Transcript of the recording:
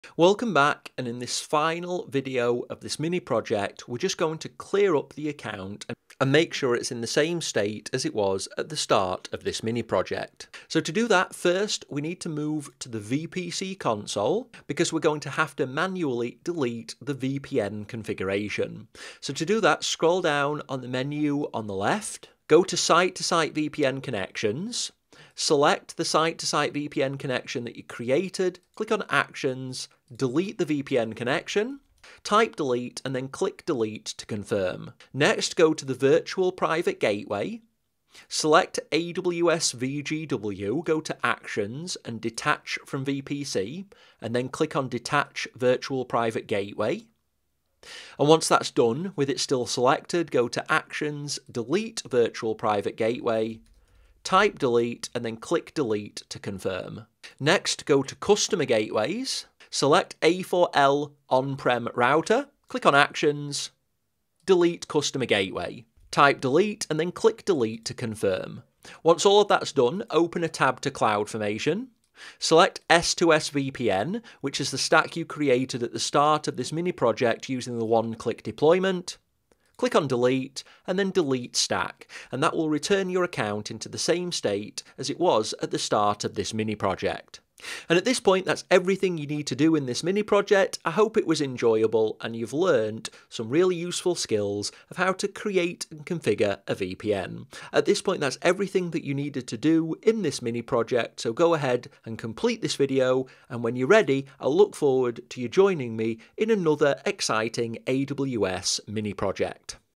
Welcome back, and in this final video of this mini project we're just going to clear up the account and make sure it's in the same state as it was at the start of this mini project. So to do that, first we need to move to the VPC console because we're going to have to manually delete the VPN configuration. So to do that, scroll down on the menu on the left, go to Site2Site VPN connections, select the Site2Site VPN connection that you created, click on Actions, delete the VPN connection, type delete and then click delete to confirm. Next, go to the virtual private gateway, select AWS VGW, go to Actions and detach from VPC, and then click on Detach Virtual Private Gateway. And once that's done, with it still selected, go to Actions, delete Virtual Private Gateway, type delete and then click delete to confirm. Next, go to Customer Gateways, select A4L On-Prem Router, click on Actions, delete Customer Gateway, type delete and then click delete to confirm. Once all of that's done, open a tab to CloudFormation, select S2S VPN, which is the stack you created at the start of this mini project using the one-click deployment. Click on delete and then delete stack, and that will return your account into the same state as it was at the start of this mini project. And at this point, that's everything you need to do in this mini project. I hope it was enjoyable and you've learned some really useful skills of how to create and configure a VPN. At this point, that's everything that you needed to do in this mini project, so go ahead and complete this video, and when you're ready, I'll look forward to you joining me in another exciting AWS mini project.